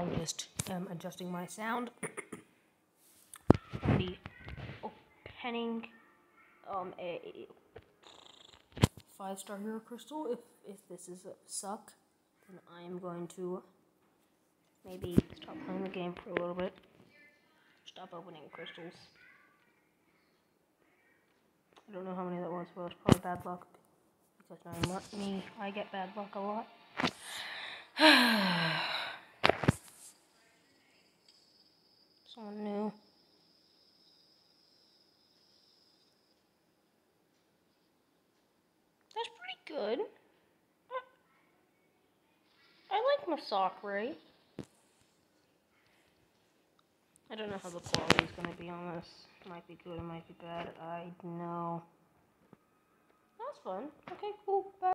I'm just adjusting my sound. I'll be opening a 5-star hero crystal. If this is a suck, then I am going to maybe stop playing the game for a little bit. Stop opening crystals. I don't know how many that was, but it's probably bad luck. Because not me, I get bad luck a lot. Someone new. That's pretty good. I like my sock, right? I don't know how the quality is going to be on this. It might be good, it might be bad. I know. That's fun. Okay, cool. Bye.